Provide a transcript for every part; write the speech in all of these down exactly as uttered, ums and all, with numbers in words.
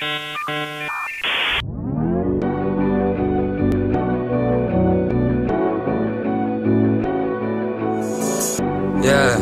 Yeah.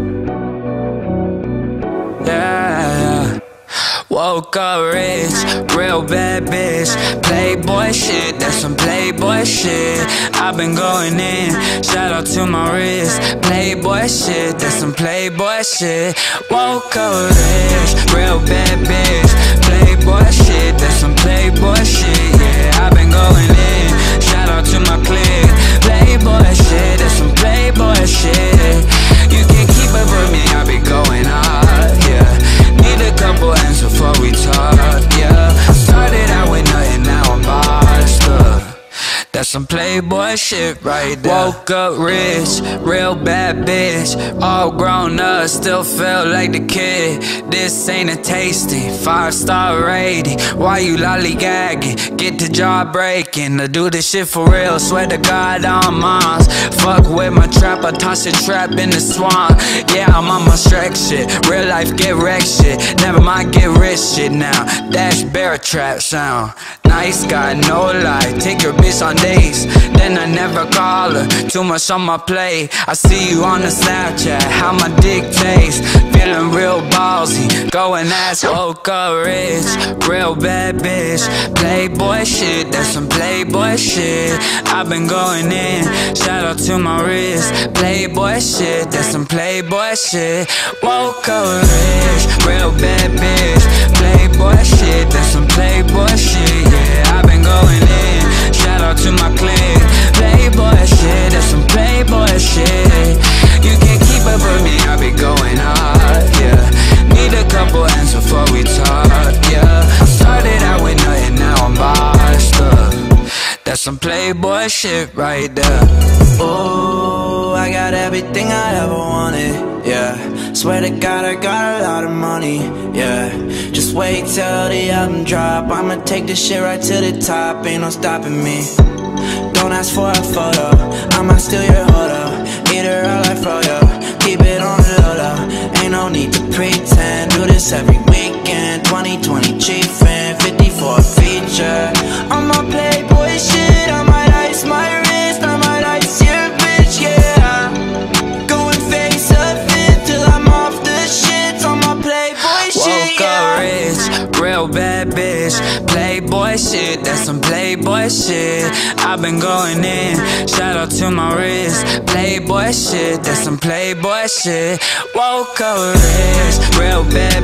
Yeah. Woke up rich, real bad bitch. Playboy shit, that's some Playboy shit. I've been going in, shout out to my wrist. Playboy shit, that's some Playboy shit. Woke up rich, real bad bitch. Playboy shit, that's some Playboy shit. Yeah, I've been going in, shout out to my clique. Playboy shit, that's some Playboy shit. You can keep up with me, I be going hard, yeah. Need a couple ends before we talk, yeah. Started out with nothing, now I'm bossed up. That's some Playboy shit right there. Woke up rich, real bad bitch. All grown up, still feel like the kid. This ain't a tasty, five star rating. Why you lollygagging? Get the job breaking. I do this shit for real, swear to God I'm moms. Fuck with my trap, I toss a trap in the swamp. Yeah, I'm on my Shrek shit. Real life get wrecked shit. Never mind get rich shit now. Dash bear trap sound. Nice guy, no lie. Take your bitch on dates, then I never call her. Too much on my plate. I see you on the Snapchat, how my dick tastes. Feeling real ballsy, go and ask. Woke up rich, real bad bitch. Playboy shit, that's some Playboy shit. I've been going in, shout out to my wrist. Playboy shit, that's some Playboy shit. Woke up rich, real bad bitch. Playboy shit, that's some Playboy shit. Yeah, I've been going in, shout out to my clique. Playboy shit, that's some Playboy shit. You can keep up with me, I be going hard, yeah. Need a couple ends before we talk, yeah. Started out with nothing, now I'm bossed up. That's some Playboy shit right there. Ooh, I got everything I ever wanted, yeah. Swear to God I got a lot of money, yeah. Just wait till the album drop, I'ma take this shit right to the top, ain't no stopping me. Don't ask for a photo, I might steal your photo. Eat her out like Froyo, keep it on the low low. Ain't no need to pretend, do this every weekend. Twenty twenty chiefin', fifty for a feature. On my Playboy shit, I might ice my wrist, I might ice your bitch, yeah. Going face up fit till I'm off the shit. On my Playboy shit, yeah. Woke up rich, real bad bitch. Playboy shit, that's some Playboy shit. I've been going in, shout out to my wrist. Playboy shit, that's some Playboy shit. Woke up rich, real bad